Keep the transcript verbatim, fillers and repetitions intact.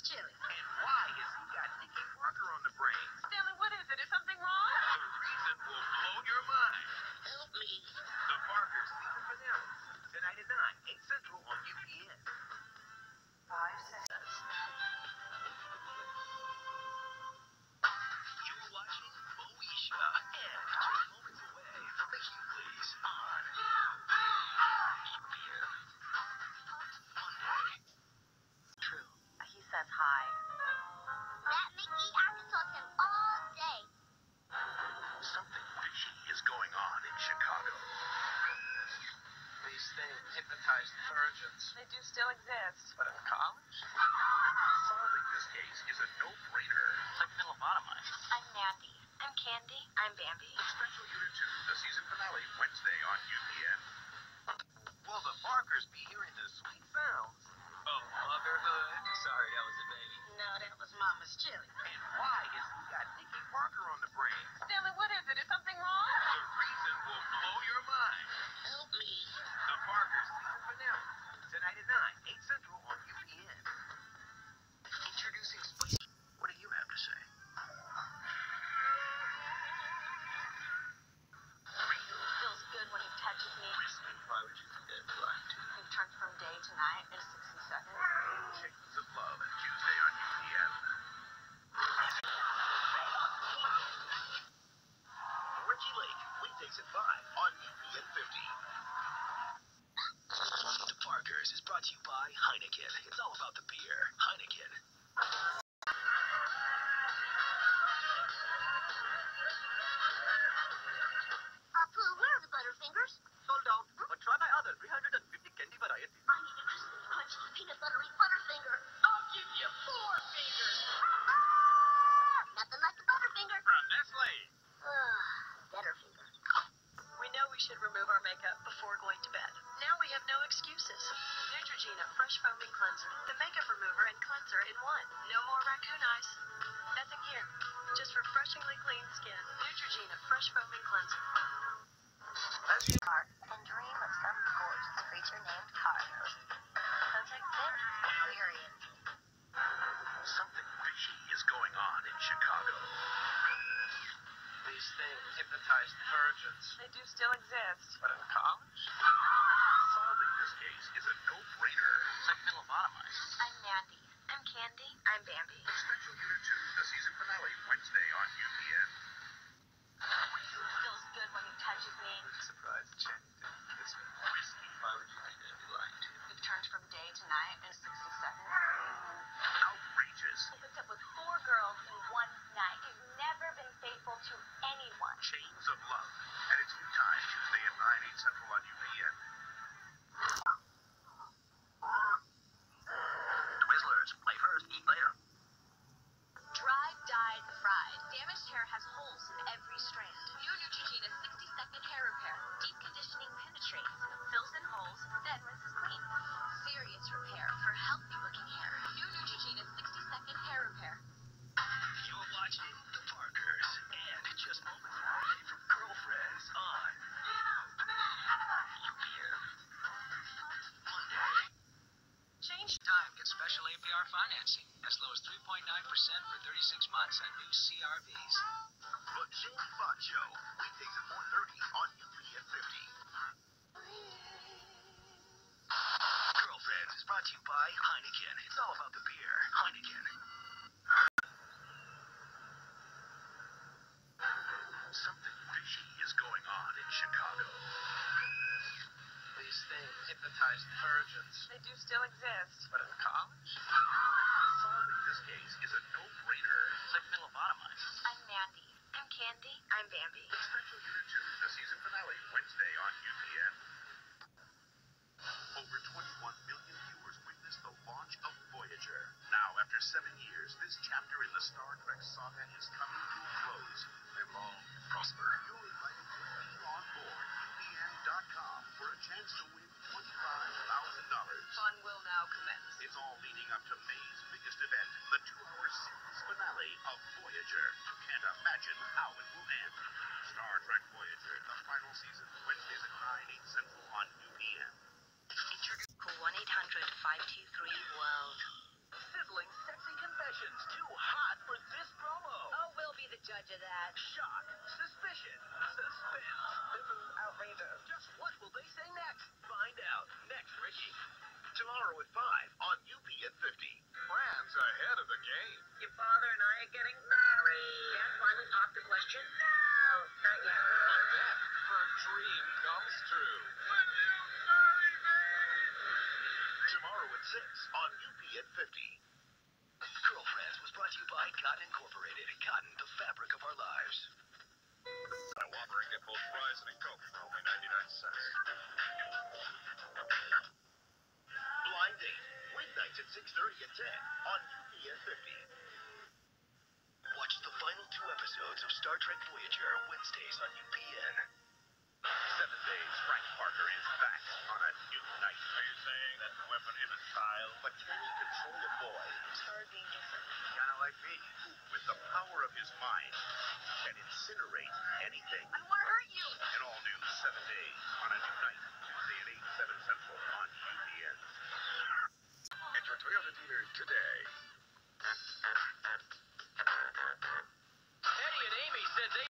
Chili. And why has he got Nicky Parker on the brain? Stanley, what is it? Is something wrong? The reason will blow your mind. Help me. The Parker season finale. Tonight at nine, eight Central on U P N. Five seconds. You're watching Moesha, and just moments away from the Hugleys on U P N. Monday. True. He says hi. That Mickey, I could talk to him all day. Something fishy is going on in Chicago. These things hypnotize virgins. They do still exist. But in college? Solving this case is a no-brainer. It's like lobotomized. I'm Mandy. I'm Candy. I'm Bambi. Special Unit two, the season finale, Wednesday on U P N. Will the Parkers be hearing the sweet sounds of motherhood? Sorry, that was a baby. No, that was Mama's chili. And why has he got Nicky Parker on the brain? Stanley, what is it? Is something wrong? The reason will blow your mind. Help me. The Parker season finale. Tonight at nine, eight Central on U P N. Introducing Spicy. What do you have to say? Real. Feels good when he touches me. Risky. Why would you think they'd be lying to you? We've turned from day to night in sixty seconds. Chains of Love, Tuesday on U P N. Reggie Lake, weekdays at five on U P N fifty. The Parkers is brought to you by Heineken. It's all about the beer. Heineken. Apu, where are the Butterfingers? Sold out, but try my other three hundred fifty candy varieties. I need a crispy, crunchy, peanut buttery Butterfinger. I'll give you four fingers. Nothing like a Butterfinger. From Nestle. Butterfinger. We know we should remove our makeup before going to bed. Now we have no excuses. Neutrogena Fresh Foaming Cleanser. The makeup remover and cleanser in one. No more raccoon eyes. Nothing here. Just refreshingly clean skin. Neutrogena Fresh Foaming Cleanser. As you Park and dream of some gorgeous creature named Carlos. So take this. Period. Something fishy is going on in Chicago. these things hypnotize virgins. They do still exist. But in college? Solving this case is a no-brainer. It's like being lobotomized. I'm Mandy. I'm Candy. I'm Bambi. Special Unit two, the season finale, Wednesday on U P N. Feels good when he touches me. I'm surprised Jenny didn't kiss me. Risky. Why would you think they'd be lying to you? We've turned from day to night in sixty seconds. Outrageous. He hooked up with four girls in one night. He's never been faithful to anyone. Chains of Love. At its new time, Tuesday at nine, eight Central on U P N. Twizzlers. Play first, eat later. Dried, dyed, fried. Damaged hair has holes in every strand. New Neutrogena sixty second hair repair. Deep conditioning penetrates, fills in holes, then rinses clean. Serious repair for healthy looking hair. New Neutrogena sixty second hair repair. You're watching The Parkers, and just moments away from Girlfriends on U P N. Monday. Change. Time gets special A P R financing as low as three point nine percent for thirty-six months on new C R Vs. The Jamie Foxx Show, weekdays at four thirty on U P N fifty. Girlfriends is brought to you by Heineken. It's all about the beer. Heineken. Something fishy is going on in Chicago. These things hypnotize virgins. They do still exist. But in college? Solving this case is a no-brainer. It's like being lobotomized. I'm Mandy. I'm Candy. I'm Bambi. Special Unit two, the season finale, Wednesday on U P N. Over twenty-one million viewers witnessed the launch of Voyager. Now, after seven years, this chapter in the Star Trek saga is coming to a close. Live long, prosper. You're invited to be on board U P N dot com for a chance to win twenty-five thousand dollars. Fun will now commence. It's all leading up to May's biggest event, the two-hour series finale of Voyager. You can't imagine how it will end. Star Trek Voyager, the final season, Wednesdays at nine, eight Central on U P N. Call one eight hundred five two three world. Sizzling sexy dream comes true. Tomorrow at six on U P N fifty. Girlfriends was brought to you by Cotton Incorporated. Cotton, the fabric of our lives. A Whopper and get both fries and a Coke for only ninety-nine cents. Blind Date, weeknights at six thirty and ten on U P N fifty. Watch the final two episodes of Star Trek Voyager Wednesdays on U P N. Seven days, Frank Parker is back on a new night. Are you saying that weapon is a child? But can he control a boy? It's hard being different. Kinda like me. Who, with the power of his mind, can incinerate anything